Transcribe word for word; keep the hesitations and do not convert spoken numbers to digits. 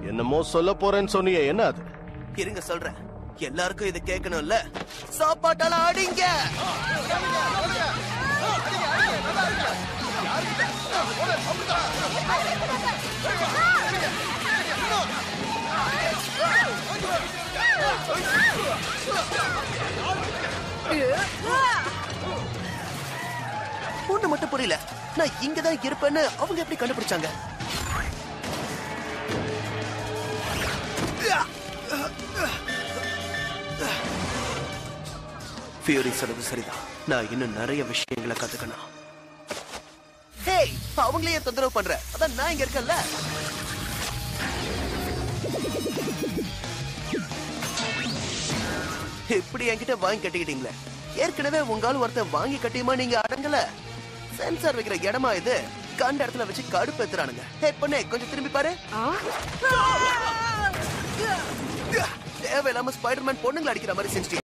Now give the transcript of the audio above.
என்னமோ சொல்ல போறேன்னு சொன்னீங்க, என்ன அது? இருங்க சொல்றேன். எல்லாருக்கும் இது கேட்கணும்ல. சாப்பாட்டால அடிங்க. ஒண்ணு மட்டும் புரியல, நான் இங்கதான் இருப்பேன்னு அவங்க எப்படி கண்டுபிடிச்சாங்க? ஃபியூரி சொல்றது சரிதான். நான் இன்னும் நிறைய விஷயங்களை கத்துக்கணும். ஹேய், அவங்களே தொந்தரவு பண்ற, அதான் நான் இங்க இருக்கேன்ல. இப்படி என்கிட்ட வாங்கி கட்டிக்கிட்டீங்களே. ஏற்கனவே உங்கால ஒருத்தர் வாங்கி கட்டியுமா நீங்க அடங்கல? சென்சார் வைக்கிற இடமா இது? கண்ட இடத்துல வச்சு கடுப்பு எத்துறானுங்க. ஹே பொண்ணே, கொஞ்சம் திரும்பி பாரு. தேவையில்லாம ஸ்பைடர்மேன் பொண்ணுங்களை அடிக்கிற மாதிரி செஞ்சு